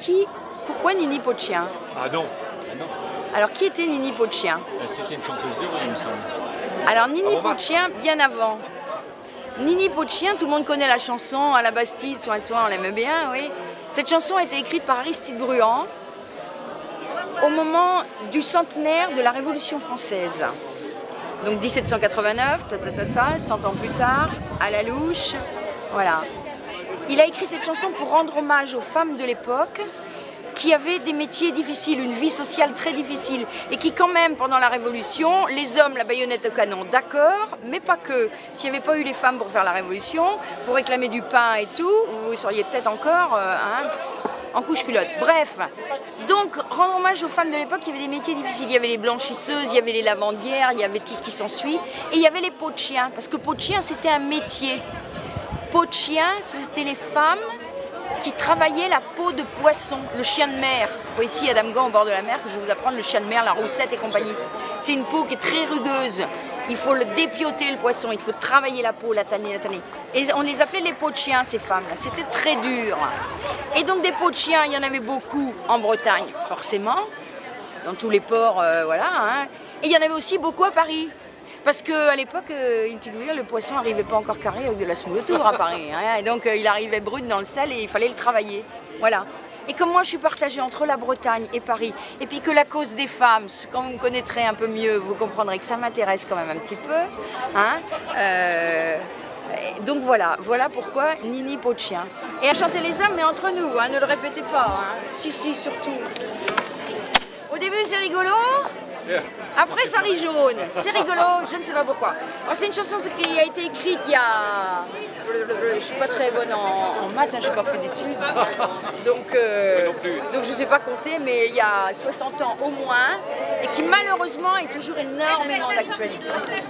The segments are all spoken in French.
Pourquoi Nini Peau de Chien? Ah non. Alors qui était Nini Peau de Chien? C'était une chanteuse de rue, il me semble. Alors Nini Peau de Chien, bien avant. Nini Peau de Chien, tout le monde connaît la chanson, à la Bastille, soin de soi, on l'aime bien, oui. Cette chanson a été écrite par Aristide Bruand au moment du centenaire de la Révolution française. Donc 1789, 100 ans plus tard, à la louche, voilà. Il a écrit cette chanson pour rendre hommage aux femmes de l'époque qui avaient des métiers difficiles, une vie sociale très difficile, et qui quand même, pendant la Révolution, les hommes, la baïonnette au canon, d'accord, mais pas que. S'il n'y avait pas eu les femmes pour faire la Révolution, pour réclamer du pain et tout, vous seriez peut-être encore en couche-culotte. Bref, donc rendre hommage aux femmes de l'époque qui avaient des métiers difficiles. Il y avait les blanchisseuses, il y avait les lavandières, il y avait tout ce qui s'ensuit, et il y avait les peaux de chien, parce que peau de chien, c'était un métier. Peau de chien, c'était les femmes qui travaillaient la peau de poisson, le chien de mer. C'est pas ici à Damgan, au bord de la mer, que je vais vous apprendre le chien de mer, la roussette et compagnie. C'est une peau qui est très rugueuse. Il faut le dépioter, le poisson, il faut travailler la peau, la tanner, la tanner. Et on les appelait les peaux de chien, ces femmes-là. C'était très dur. Et donc des peaux de chien, il y en avait beaucoup en Bretagne, forcément, dans tous les ports, voilà. Hein. Et il y en avait aussi beaucoup à Paris. Parce qu'à l'époque, le poisson n'arrivait pas encore carré avec de la semoule autour à Paris. Hein, et donc il arrivait brut dans le sel et il fallait le travailler. Voilà. Et comme moi je suis partagée entre la Bretagne et Paris, et puis que la cause des femmes, quand vous me connaîtrez un peu mieux, vous comprendrez que ça m'intéresse quand même un petit peu. Hein, donc voilà pourquoi Nini Peau de Chien. Et à chanter les hommes, mais entre nous, hein, ne le répétez pas. Hein. Si, surtout. Au début c'est rigolo. Après ça rit jaune, c'est rigolo, je ne sais pas pourquoi. C'est une chanson qui a été écrite il y a... Je suis pas très bonne en maths, hein, je n'ai pas fait d'études. Donc je ne sais pas compter, mais il y a 60 ans au moins, et qui malheureusement est toujours énormément d'actualité.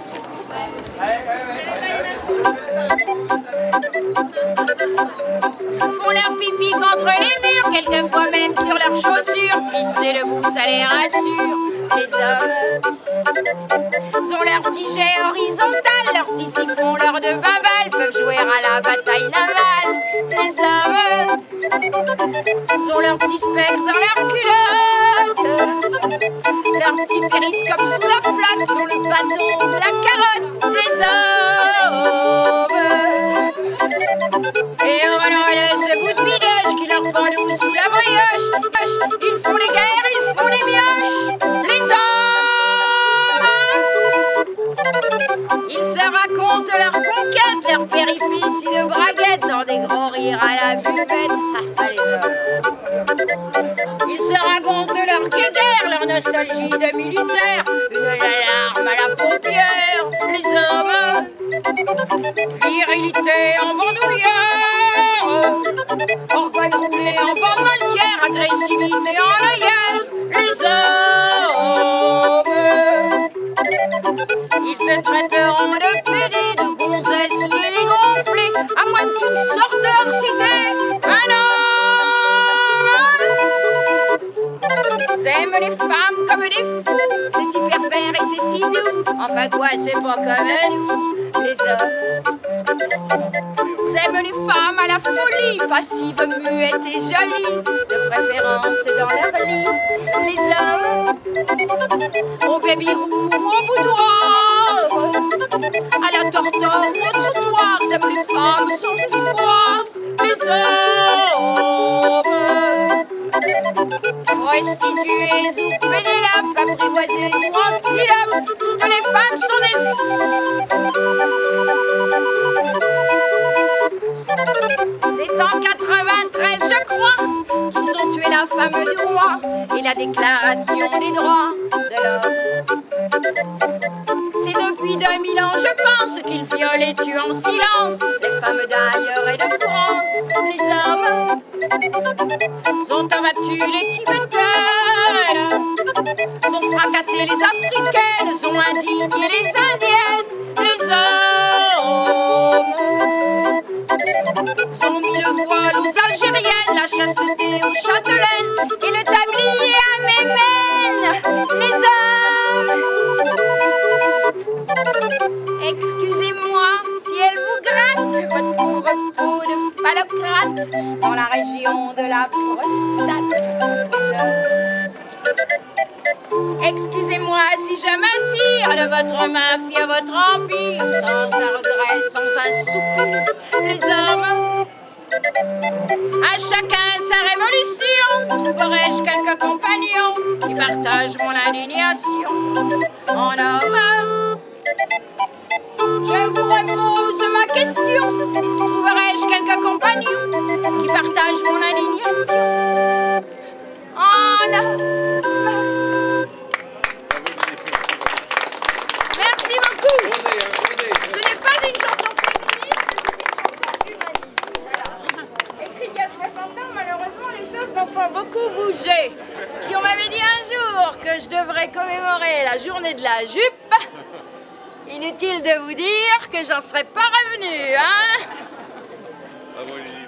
Font leur pipi contre les murs, quelquefois même sur leurs chaussures, pisser debout ça les rassure. Les hommes ont leur petit jet horizontal, leurs petits siphons, leurs deux babales peuvent jouer à la bataille navale. Les hommes ont leur petit spectre dans leur culotte, leur petit périscope sous la flaque, sur le bâton de la carotte. Les hommes et on de ce bout de bidage qui leur pendouille sous la brioche. Ils font les guerres, ils font les mioches. Les hommes, ils se racontent leurs conquêtes, leurs péripéties de braguettes dans des grands rires à la buvette. Les hommes, ils se racontent leur guéguerre, leur nostalgie de militaire, une larme à la paupière. Les hommes, virilité en bandoulière, orgueil roulé en bandolière, agressivité en œillère. Les hommes, ils te traiteront de pédé, de gonzesse ou de dégonflé, à moins que tu ne sortes de leur cité. Un homme, s'aiment les femmes comme des fous, c'est si pervers et c'est si doux. Enfin quoi, c'est pas comme nous. Les hommes s'aiment les femmes à la folie, passives, muettes et jolies, de préférence dans leur lit. Les hommes au baby roux ou au boudoir, à la tortor ou au trottoir, s'aiment les femmes sans espoir. Les hommes prostituées ou pénélapes, apprivoisées ou antilopes, toutes les femmes sont des... C'est en 93, je crois, qu'ils ont tué la femme du roi et la déclaration des droits de l'homme. C'est depuis 2000 ans, je pense, qu'ils violent et tuent en silence les femmes d'ailleurs et de France. Les hommes ont abattu les Tibétaines, ont fracassé les Africaines, ont indigné les Indiennes. Les hommes ont mis le voile aux Algériennes, la chasteté aux Châtelaines et le tablier à Mémène. Les hommes, excusez-moi si elle vous gratte votre pauvre peau de fallope. gratte dans la région de la prostate. Excusez-moi si je m'attire de votre mafia, votre empire, sans un regret, sans un soupir. Les hommes, à chacun sa révolution. Trouverai-je quelques compagnons qui partagent mon indignation? En homme, je vous repose ma question. Trouverai-je quelques compagnons qui partagent mon indignation? En homme. Merci beaucoup. Ce n'est pas une chanson féministe, c'est une chanson humaniste. Voilà. Écrite il y a 60 ans, malheureusement, les choses n'ont pas beaucoup bougé. Si on m'avait dit un jour que je devrais commémorer la journée de la jupe, inutile de vous dire que j'en serais pas revenue, hein?